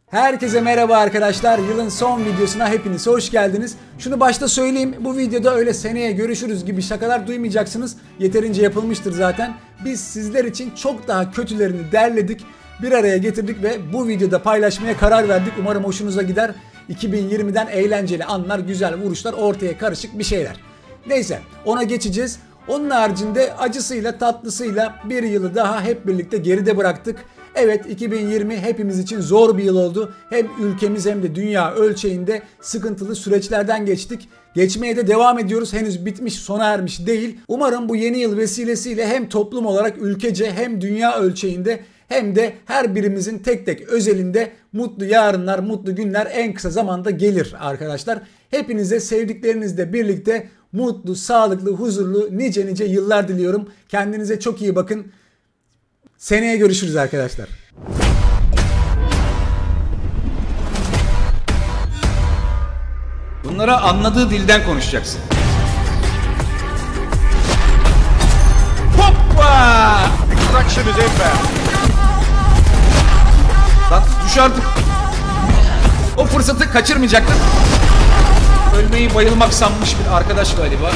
Herkese merhaba arkadaşlar. Yılın son videosuna hepiniz hoş geldiniz. Şunu başta söyleyeyim. Bu videoda öyle seneye görüşürüz gibi şakalar duymayacaksınız. Yeterince yapılmıştır zaten. Biz sizler için çok daha kötülerini derledik, bir araya getirdik ve bu videoda paylaşmaya karar verdik. Umarım hoşunuza gider. 2020'den eğlenceli anlar, güzel vuruşlar, ortaya karışık bir şeyler. Neyse, ona geçeceğiz. Onun haricinde acısıyla tatlısıyla bir yılı daha hep birlikte geride bıraktık. Evet, 2020 hepimiz için zor bir yıl oldu. Hem ülkemiz hem de dünya ölçeğinde sıkıntılı süreçlerden geçtik. Geçmeye de devam ediyoruz. Henüz bitmiş, sona ermiş değil. Umarım bu yeni yıl vesilesiyle hem toplum olarak ülkece hem dünya ölçeğinde hem de her birimizin tek tek özelinde mutlu yarınlar, mutlu günler en kısa zamanda gelir arkadaşlar. Hepinize sevdiklerinizle birlikte mutlu, sağlıklı, huzurlu nice yıllar diliyorum. Kendinize çok iyi bakın. Seneye görüşürüz arkadaşlar. Bunlara anladığı dilden konuşacaksın. Hoppa! Extraction is inbound. Lan düş artık. O fırsatı kaçırmayacaktın. Ölmeyi bayılmak sanmış bir arkadaş galiba.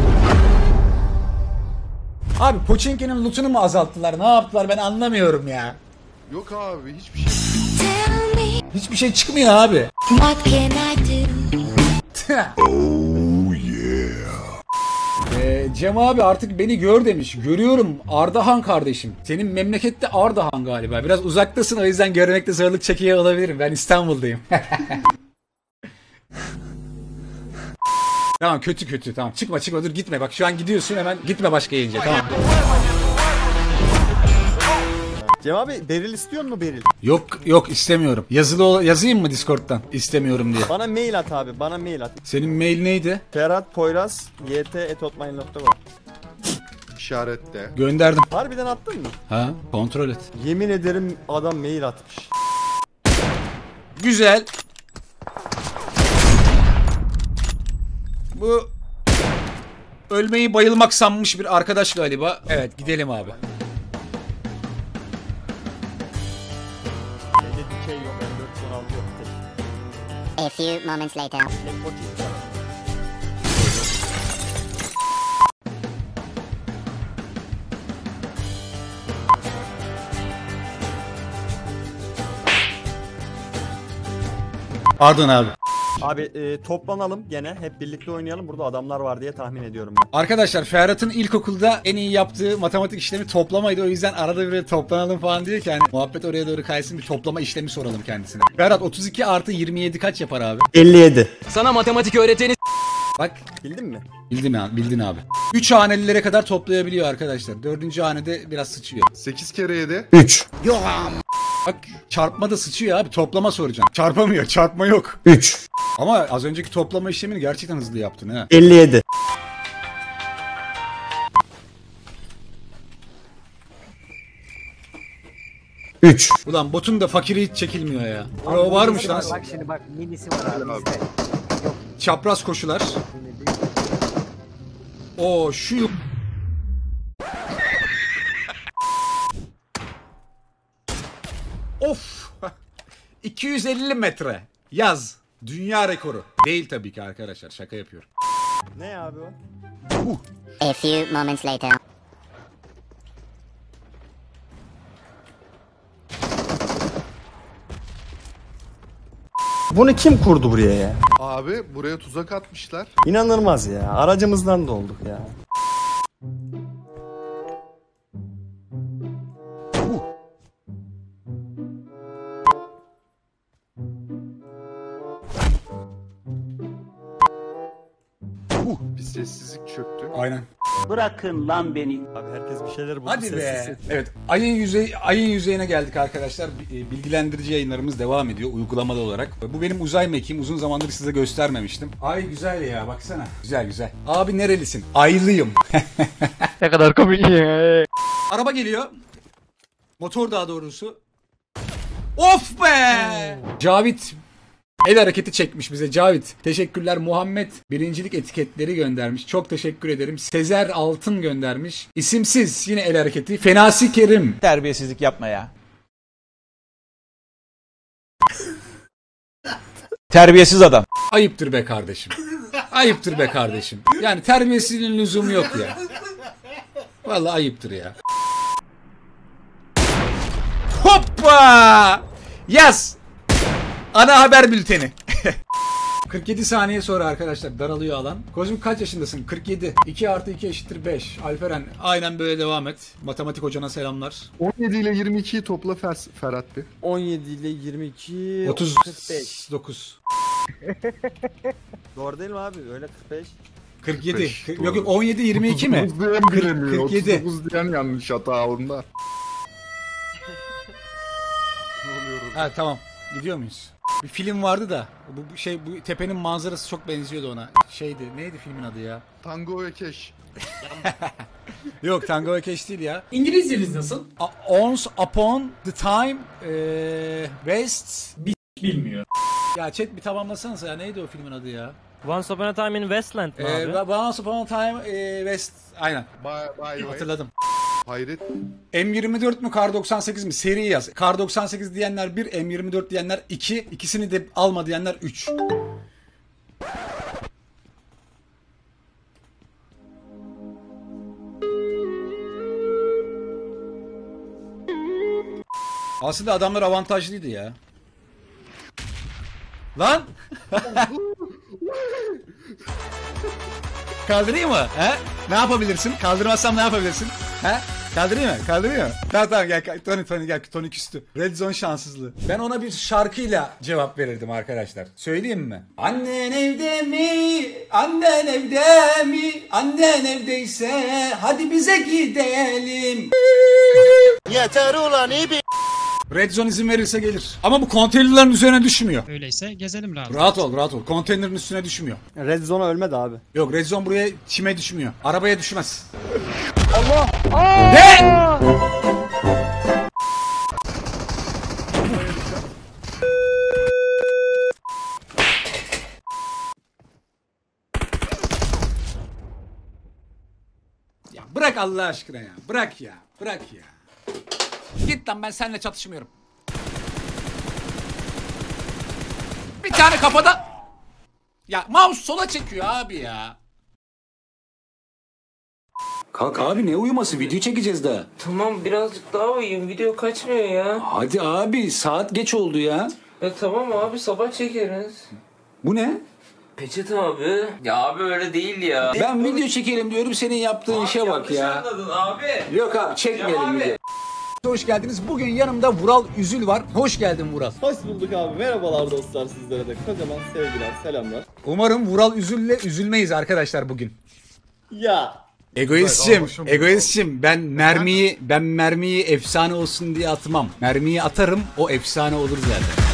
Abi Pochinki'nin lootunu mu azalttılar? Ne yaptılar ben anlamıyorum ya. Yok abi hiçbir şey. Hiçbir şey çıkmıyor abi. What can I do? Oh yeah. Cem abi artık beni gör demiş. Görüyorum Ardahan kardeşim. Senin memlekette Ardahan galiba. Biraz uzaktasın, o yüzden görmekte zorluk çekiyor olabilirim. Ben İstanbul'dayım. Tamam, kötü tamam. Çıkma dur, gitme. Bak şu an gidiyorsun, hemen gitme başka yayıncıya, tamam. Cem abi beril istiyor mu beril? Yok istemiyorum. Yazayım mı Discord'dan istemiyorum diye. Bana mail at abi, bana mail at. Senin mail neydi? ferhatpoyraz@hotmail.com. İşarette. Gönderdim. Harbiden attın mı? Ha, kontrol et. Yemin ederim adam mail atmış. Güzel. Bu ölmeyi bayılmak sanmış bir arkadaş galiba. Evet, gidelim abi. Şeyde dikey yok, M416 yok. A few moments later. Tek Pochinki var. Pardon abi. Abi toplanalım gene, hep birlikte oynayalım. Burada adamlar var diye tahmin ediyorum ben. Arkadaşlar, Ferhat'ın ilkokulda en iyi yaptığı matematik işlemi toplamaydı. O yüzden arada bir toplanalım falan diyor ki hani muhabbet oraya doğru kaysın, bir toplama işlemi soralım kendisine. Ferhat, 32 artı 27 kaç yapar abi? 57. Sana matematik öğreteni Bak, Bildin mi? bildin abi. 3 hanelilere kadar toplayabiliyor arkadaşlar. 4. hanede biraz sıçıyor. 8 kere 7. 3. Bak, çarpma da sıçıyor abi. Toplama soracağım. Çarpamıyor. Çarpma yok. 3. Ama az önceki toplama işlemini gerçekten hızlı yaptın ha. 57. Üç. Ulan botun da fakiri hiç çekilmiyor ya. O varmış lan. Bak şimdi bak minisi var abi bizde. Çapraz koşular. O şu Of. 250 metre. Yaz. Dünya rekoru. Değil tabii ki arkadaşlar. Şaka yapıyorum. Ne abi o? A few moments later. Bunu kim kurdu buraya ya? Abi buraya tuzak atmışlar. İnanılmaz ya. Aracımızdan da olduk ya. Bir sessizlik çöktü. Aynen. Bırakın lan beni. Abi herkes bir şeyler buldu. Hadi be. sessiz. Evet, ayın yüzeyine geldik arkadaşlar. Bilgilendirici yayınlarımız devam ediyor uygulamalı olarak. Bu benim uzay mekiğim. Uzun zamandır size göstermemiştim. Ay güzel ya, baksana. Güzel. Abi nerelisin? Aylıyım. ne kadar komik ya. Araba geliyor. Motor daha doğrusu. Of be! Cavit el hareketi çekmiş bize Cavit. Teşekkürler. Muhammed birincilik etiketleri göndermiş. Çok teşekkür ederim. Sezer Altın göndermiş. İsimsiz yine el hareketi. Fenasi Kerim. Terbiyesizlik yapma ya. Terbiyesiz adam. Ayıptır be kardeşim. Ayıptır be kardeşim. Yani terbiyesizliğin lüzumu yok ya. Vallahi ayıptır ya. Hoppa! Yaz! Ana haber bülteni. 47 saniye sonra arkadaşlar daralıyor alan. Kozmik kaç yaşındasın? 47. 2 artı 2 eşittir 5. Alperen aynen böyle devam et. Matematik hocana selamlar. 17 ile 22'yi topla Ferhat bir. 17 ile 22 45. 39. Doğru değil mi abi? Öyle 45. 47. 45, Yok yok 17 22 mi? 39 diyen bilemiyor. 47. 39 diyen yanlış hata onda. Ha tamam. Gidiyor muyuz? Bir film vardı da bu tepenin manzarası çok benziyordu ona. Şeydi. Neydi filmin adı ya? Tango ve Keş. Yok Tango ve Cash değil ya. İngilizceniz nasıl? Once Upon the Time West. Bilmiyor. Ya chat bir tamamlasanıza ya. Neydi o filmin adı ya? Once Upon a Time in Westland mı abi? Once Upon a Time West. Aynen. Bay Hatırladım. Hayret. M24 mü Kar 98 mi? Seri yaz. Kar 98 diyenler 1, M24 diyenler 2, ikisini de alma diyenler 3. Aslında adamlar avantajlıydı ya. Lan! Kaldırayım mı? He? Ne yapabilirsin? Kaldırmazsam ne yapabilirsin? He? Kaldırayım mı? Kaldırayım mı? Tamam gel Tony gel. Tony küstü. Red Zone şanssızlığı. Ben ona bir şarkıyla cevap verirdim arkadaşlar. Söyleyeyim mi? Annen evde mi? Annen evde mi? Annen evdeyse hadi bize gidelim. Yeter ulan iyi bir. Red Zone izin verirse gelir. Ama bu konteynerlerin üzerine düşmüyor. Öyleyse gezelim rahat. Rahat ol. Konteynerin üstüne düşmüyor. Red Zone'a ölmedi abi. Yok Red Zone buraya çime düşmüyor. Arabaya düşmez. Allah! Ne? Ya bırak Allah aşkına ya. Bırak ya. Git lan ben seninle çatışmıyorum. Bir tane kafada. Ya mouse sola çekiyor abi ya. Kalk abi ne uyuması video çekeceğiz daha. Tamam birazcık daha uyuyayım. Video kaçmıyor ya. Hadi abi saat geç oldu ya. Tamam abi sabah çekeriz. Bu ne? Peçete abi. Ya abi öyle değil ya. Ben video çekelim diyorum senin yaptığın işe bak ya. Anladın abi. Yok abi çekmeyelim video. Hoş geldiniz. Bugün yanımda Vural Üzül var. Hoş geldin Vural. Hoş bulduk abi. Merhabalar dostlar sizlere de. Kocaman sevgiler, selamlar. Umarım Vural Üzül'le üzülmeyiz arkadaşlar bugün. Ya. Egoistçim. Ben mermiyi efsane olsun diye atmam. Mermiyi atarım, o efsane olur zaten.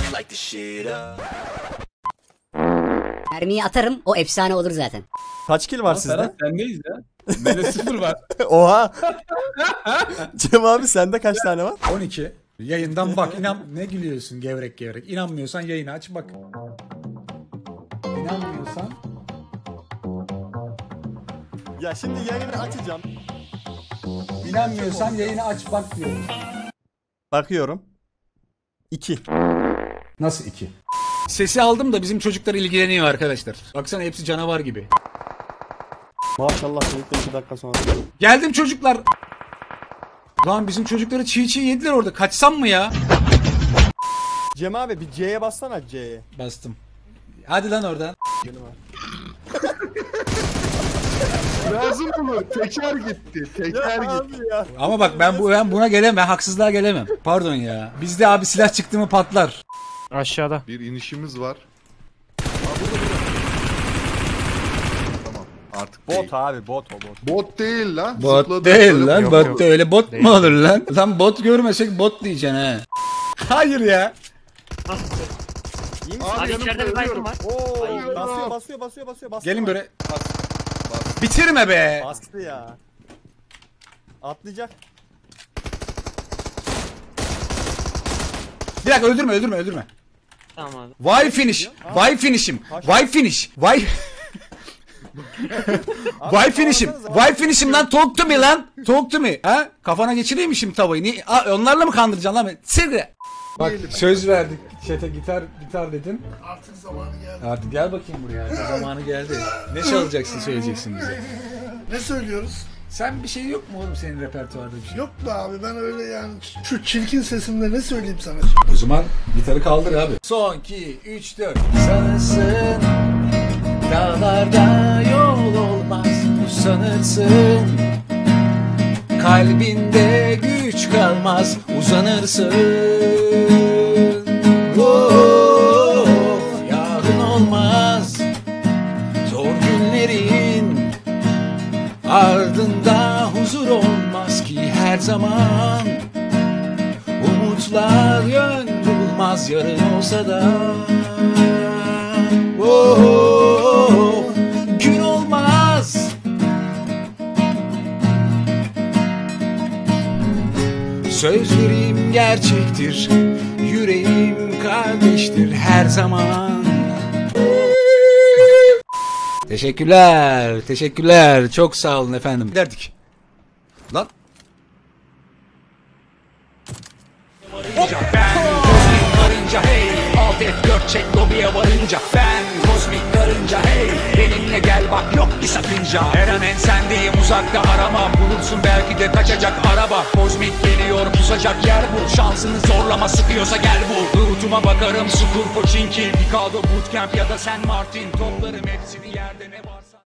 Mermiyi atarım, o efsane olur zaten. Kaç kill var sizde? Sendeyiz ya. Bende 0 var. Oha. Cem abi sende kaç tane var? 12. Yayından bak. Ne gülüyorsun gevrek. İnanmıyorsan yayını aç bak. İnanmıyorsan. Ya şimdi yayını açacağım. İnanmıyorsan yayını aç bak diyorum. Bakıyorum. 2. Nasıl 2? Sesi aldım da bizim çocuklar ilgileniyor arkadaşlar. Baksana hepsi canavar gibi. Maşallah birlikte 2 dakika sonra. Geldim çocuklar. Lan bizim çocukları çiğ yediler orada. Kaçsam mı ya? Cem abi bir C'ye bassana C'ye. Bastım. Hadi lan oradan. Lazım olur. Teker gitti. Teker gitti. Ya. Ama bak ben buna gelemem. Haksızlığa gelemem. Pardon ya. Bizde abi silah çıktı mı patlar. Aşağıda. Bir inişimiz var. Tamam. Artık Bot değil. abi bot o bot. Bot değil lan. Bot Zıpladı, değil böyle lan. yapıyor. Bot da öyle bot mu olur lan? Lan bot görmesek bot diyeceksin he. Hayır ya. İyi misin? Abi içeride bir baygın var. Oo, basıyor. Bastı Gelin mı? böyle. Bitirme be. Bastı ya. Atlayacak. Bir dakika öldürme. Tamam abi. Why finish? Why finish'im? Why finish? Why Why finish'im? Why finish'im lan? Talk to me lan. Talk to me. Ha? Kafana geçireyim mi şimdi tavayı? Niye? Onlarla mı kandıracaksın lan beni? Sirre. Bak söz verdik. Chat'e gitar dedin. Artık zamanı geldi. Artık gel bakayım buraya. Zamanı geldi. Ne çalacaksın, söyleyeceksin bize. Ne söylüyoruz? Sen bir şey yok mu oğlum senin repertuarda bir şey? Yok be abi, ben öyle yani şu çirkin sesimle ne söyleyeyim sana? O zaman gitarı kaldır abi. Son 2, 3, 4. Sanırsın dağlarda yol olmaz. Sanırsın kalbinde güç kalmaz. Uzanırsın. Oh, yarın olmaz. Zor günlerin ardında huzur olmaz ki her zaman. Umutlar yön bulmaz yarın olsa da. Oh, gün olmaz. Sözlerim gerçektir, yüreğim kardeştir her zaman. Teşekkürler, teşekkürler. Çok sağ olun efendim. Derdik. Lan. Kozmik karınca hey, alt F4 çek lobiye varınca. Ben kozmik karınca hey, benimle gel bak yok bir sakınca. Her an ensendeyim uzakta arama, bulursun belki de kaçacak araba. Kozmik geliyor pusacak yer bul, şansını zorlama sıkıyorsa gel bul. Rutuma bakarım Sukur Poçinki, Picado Bootcamp ya da San Martin. Toplarım hepsini yerde ne varsa.